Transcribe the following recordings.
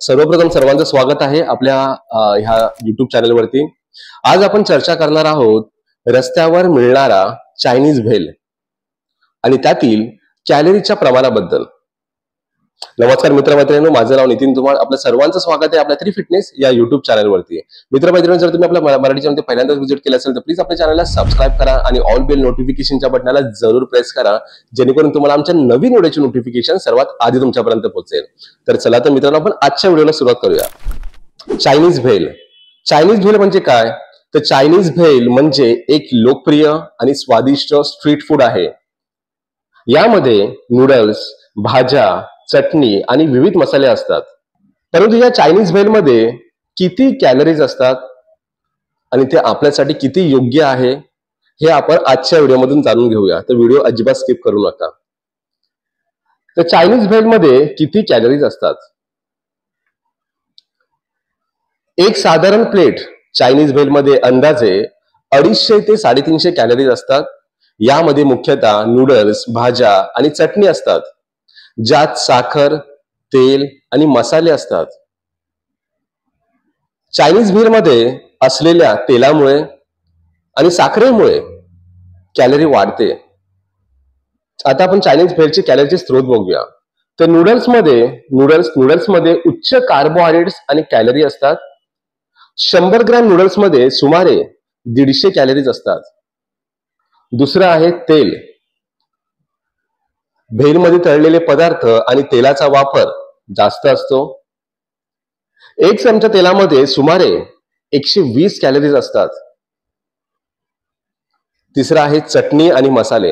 सर्वप्रथम सर्वांचं स्वागत आहे आपल्या ह्या युट्यूब चॅनलवरती। आज आपण चर्चा करणार आहोत रस्त्यावर मिळणारा चायनीज भेल आणि त्यातील कॅलरीच्या प्रमाणाबद्दल। नमस्कार मित्रमैत्रिणींनो, माझं नाव नितीन धुमाळ। आपल्या सर्वांचं स्वागत आहे आपल्या 3 फिटनेस या युट्यूब चॅनलवरती। मित्रमैत्रिणींनो, जर तुम्ही आपल्या मराठी चॅनल पहिल्यांदाच व्हिजिट केलं असेल तर प्लीज आपल्या चॅनलला सबस्क्राइब करा आणि ऑल बेल नोटिफिकेशनच्या बटनाला जरूर प्रेस करा, जेणेकरून तुम्हाला आमच्या नवीन व्हिडिओची नोटिफिकेशन सर्वात आधी तुमच्यापर्यंत पोहोचेल। तर चला तर मित्रांनो, आपण आजच्या व्हिडिओला सुरुवात करूया। चायनीज भेल। चायनीज भेल म्हणजे काय? तर चायनीज भेल म्हणजे एक लोकप्रिय आणि स्वादिष्ट स्ट्रीट फूड आहे। यामध्ये नूडल्स, भाज्या, चटणी आणि विविध मसाले असतात। परंतु या चायनीज भेल मध्ये किती कॅलरीज असतात आणि ते आपल्यासाठी किती योग्य आहे हे आपण आजच्या व्हिडिओमधून जाणून घेऊया। तर व्हिडिओ अजिबात स्किप करू नका। तर चायनीज भेल मध्ये किती कॅलरीज असतात? एक साधारण प्लेट चायनीज भेल मध्ये अंदाजे 250 ते 350 कॅलरीज असतात। यामध्ये मुख्यतः नूडल्स, भाज्या आणि चटणी असतात, ज्यात साखर, तेल आणि मसाले असतात। चायनीज भेल मध्ये असलेल्या तेलामुळे आणि साखरेमुळे कॅलरी वाढते। आता आपण चायनीज भेलचे कॅलरीचे स्रोत बघूया। तर नूडल्स मध्ये उच्च कार्बोहायड्रेट्स आणि कॅलरी असतात। 100 ग्रॅम नूडल्स मध्ये सुमारे 150 कॅलरीज असतात। दुसरं आहे तेल। भेलमध्ये तळलेले पदार्थ आणि तेलाचा वापर जास्त असतो। 1 चमचा तेलामध्ये सुमारे 120 कॅलरीज असतात। तिसरं आहे चटणी आणि मसाले।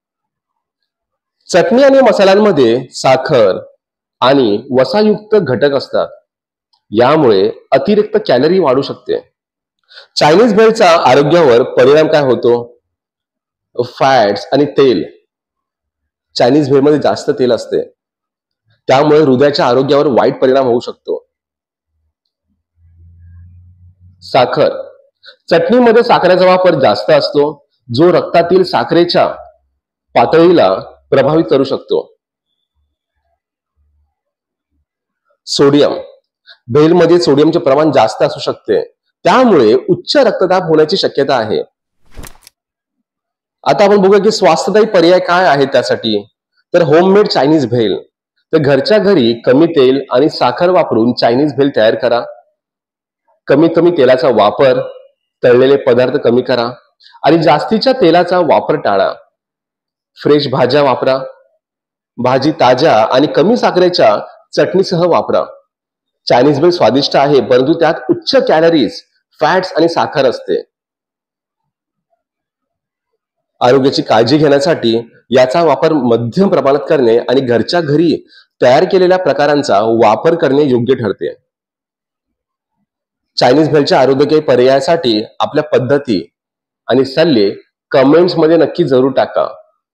चटणी आणि मसाल्यांमध्ये साखर आणि वसायुक्त घटक असतात, यामुळे अतिरिक्त कॅलरी वाढू शकते। चायनीज भेलचा आरोग्यावर परिणाम काय होतो? फॅट्स आणि तेल। चायनीज भेलमध्ये जास्त तेल असते, त्यामुळे हृदयाच्या आरोग्यावर वाईट परिणाम होऊ शकतो। साखर। चटणीमध्ये साखरेचा वापर जास्त असतो, जो रक्तातील साखरेच्या पातळीला प्रभावित करू शकतो। सोडियम। भेलमध्ये सोडियमचे प्रमाण जास्त असू शकते, त्यामुळे उच्च रक्तदाब होण्याची शक्यता आहे। आता आपण बघूया की स्वास्थ्यदायी पर्याय काय आहेत त्यासाठी। तर होममेड चायनीज भेल। तर घरच्या घरी कमी तेल आणि साखर वापरून चायनीज भेल तयार करा। कमीत कमी तेलाचा वापर, तळलेले पदार्थ कमी करा आणि जास्तीच्या तेलाचा वापर टाळा। फ्रेश भाज्या वापरा। भाजी ताज्या आणि कमी साखरेच्या चटणीसह वापरा। चायनीज भेल स्वादिष्ट आहे, परंतु त्यात उच्च कॅलरीज, फॅट्स आणि साखर असते। आरोग्याची काळजी घेण्यासाठी याचा वापर मध्यम प्रमाणात करणे आणि घरच्या घरी तयार केलेल्या प्रकारांचा वापर करणे योग्य ठरते। चायनीज भेलच्या आरोग्यकीय पर्यायासाठी आपल्या पद्धती आणि सल्ले कमेंट्स मध्ये नक्की जरूर टाका।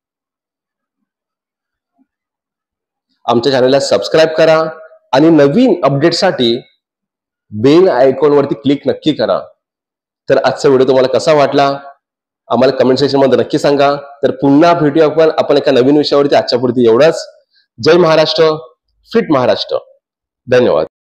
आमच्या चॅनलला सबस्क्राइब करा आणि नवीन अपडेटसाठी बेल आयकॉनवरती क्लिक नक्की करा। तर आजचा व्हिडिओ तुम्हाला कसा वाटला आम्हाला कमेंट सेक्शन मध्ये नक्की सांगा। तर पुन्हा भेटूया आपण एका नवीन विषयावरती। आजच्या पुरती एवढंच। जय महाराष्ट्र, फिट महाराष्ट्र। धन्यवाद।